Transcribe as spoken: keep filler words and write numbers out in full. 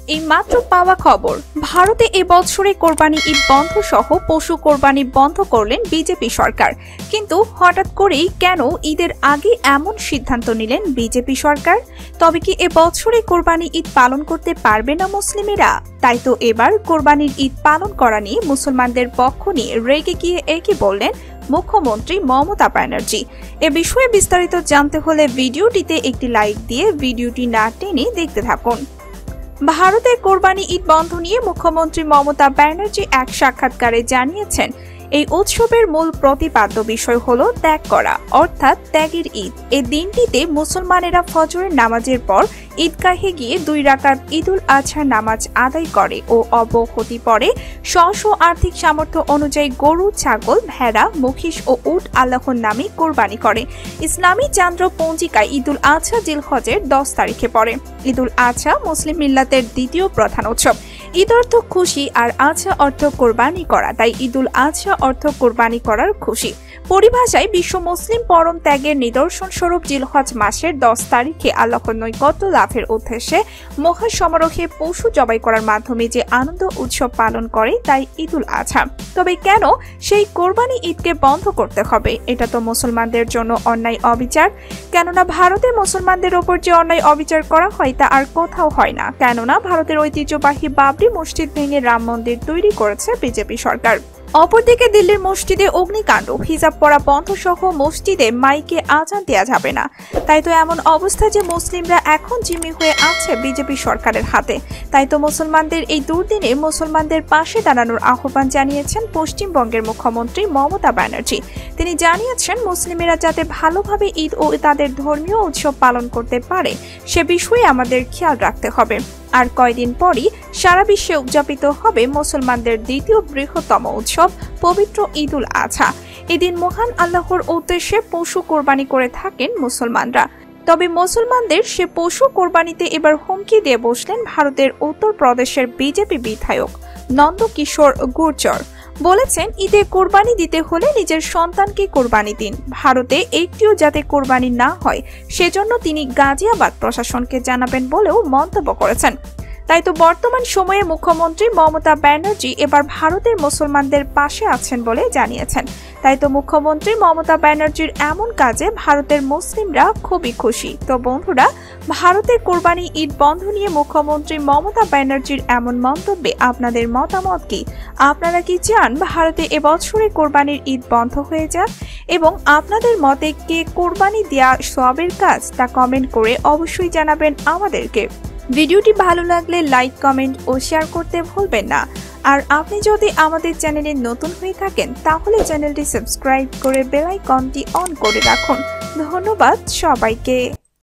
এই মাত্র পাওয়া খবর, ভারতে এবছরে কোরবানি ঈদ বন্ধ সহ পশু কোরবানি বন্ধ করলেন বিজেপি সরকার। কিন্তু হঠাৎ করেই কেন ঈদের আগে এমন সিদ্ধান্ত নিলেন বিজেপি সরকার? তবে কি এবছরে কোরবানি ঈদ পালন করতে পারবে না মুসলিমেরা? তাই তো এবার কোরবানির ঈদ পালন করা নিয়ে মুসলমানদের পক্ষ নিয়ে রেগে গিয়ে একই বললেন মুখ্যমন্ত্রী মমতা ব্যানার্জি। এ বিষয়ে বিস্তারিত জানতে হলে ভিডিওটিতে একটি লাইক দিয়ে ভিডিওটি না টেনে দেখতে থাকুন। ভারতের কোরবানি ঈদ বন্ধ নিয়ে মুখ্যমন্ত্রী মমতা ব্যানার্জি এক সাক্ষাৎকারে জানিয়েছেন, এই উৎসবের মূল প্রতিপাদ্য বিষয় হলো ত্যাগ করা, অর্থাৎ ত্যাগের ঈদ। এই দিনটিতে মুসলমানেরা ফজরের নামাজের পর ঈদগাহে গিয়ে দুই রাকাত ঈদুল আজহার নামাজ আদায় করে ও অবহতি পরে স্ব স্ব আর্থিক সামর্থ্য অনুযায়ী গরু, ছাগল, ভেড়া, মহিষ ও উট আল্লাহর নামে কোরবানি করে। ইসলামী চান্দ্র পঞ্জিকায় ঈদুল আজহা জিলহজের দশ তারিখে পড়ে। ঈদুল আজহা মুসলিম মিল্লাতের দ্বিতীয় প্রধান উৎসব। ঈদ অর্থ খুশি আর আজহা অর্থ কোরবানি করা, তাই ঈদুল আজহা অর্থ কোরবানি করার খুশি। পরিভাষায় বিশ্ব মুসলিম পরম ত্যাগের নিদর্শন স্বরূপ জিলহজ মাসের দশ তারিখে আল্লাহর নৈকট্য লাভের উদ্দেশ্যে মহা সমারোহে পশু জবাই করার মাধ্যমে যে আনন্দ উৎসব পালন করে তাই ঈদুল আজহা। তবে কেন সেই কোরবানি ঈদকে বন্ধ করতে হবে? এটা তো মুসলমানদের জন্য অন্যায় অবিচার। কেননা ভারতের মুসলমানদের ওপর যে অন্যায় অবিচার করা হয় তা আর কোথাও হয় না। কেননা ভারতের ঐতিহ্যবাহী বাবরি মসজিদ ভেঙে রাম মন্দির তৈরি করেছে বিজেপি সরকার। অপরদিকে দিল্লির মসজিদে অগ্নিকাণ্ড, হিজাব পরা বন্ধ সহ মসজিদে মাইকে আজান দেওয়া যাবে না। তাই তো এমন অবস্থা যে মুসলিমরা এখন জিম্মি হয়ে আছে বিজেপি সরকারের হাতে। তাই তো মুসলমানদের এই দুর্দিনে মুসলমানদের পাশে দাঁড়ানোর আহ্বান জানিয়েছেন পশ্চিমবঙ্গের মুখ্যমন্ত্রী মমতা ব্যানার্জি। তিনি জানিয়েছেন, মুসলিমেরা যাতে ভালোভাবে ঈদ ও তাদের ধর্মীয় উৎসব পালন করতে পারে সে বিষয়ে আমাদের খেয়াল রাখতে হবে। আর কয়দিন পরই সারা বিশ্বে উদযাপিত হবে মুসলমানদের দ্বিতীয় বৃহত্তম উৎসব পবিত্র ঈদুল আজহা। এদিন মহান আল্লাহর উদ্দেশ্যে পশু কোরবানি করে থাকেন মুসলমানরা। তবে মুসলমানদের সে পশু কোরবানিতে এবার হুমকি দিয়ে বসলেন ভারতের উত্তর প্রদেশের বিজেপি বিধায়ক নন্দকিশোর গুর্জর। বলেছেন, ঈদে কোরবানি দিতে হলে নিজের সন্তানকে কোরবানি দিন। ভারতে একটিও যাতে কোরবানি না হয় সেজন্য তিনি গাজিয়াবাদ প্রশাসনকে জানাবেন বলেও মন্তব্য করেছেন। তাই তো বর্তমান সময়ে মুখ্যমন্ত্রী মমতা ব্যানার্জি এবার ভারতের মুসলমানদের পাশে আছেন বলে জানিয়েছেন। তাই তো মুখ্যমন্ত্রী মমতা ব্যানার্জির এমন কাজে ভারতের মুসলিমরা খুবই খুশি। তো বন্ধুরা, ভারতের কোরবানি ঈদ বন্ধ নিয়ে মুখ্যমন্ত্রী মমতা ব্যানার্জির এমন মন্তব্যে আপনাদের মতামত কি? আপনারা কি চান ভারতে এবছরে কোরবানির ঈদ বন্ধ হয়ে যাক? এবং আপনাদের মতে কে কোরবানি দেয়া সবের কাজ তা কমেন্ট করে অবশ্যই জানাবেন আমাদেরকে। ভিডিওটি ভালো লাগলে লাইক, কমেন্ট ও শেয়ার করতে ভুলবেন না। আর আপনি যদি আমাদের চ্যানেলে নতুন হয়ে থাকেন তাহলে চ্যানেলটি সাবস্ক্রাইব করে বেল আইকনটি অন করে রাখুন। ধন্যবাদ সবাইকে।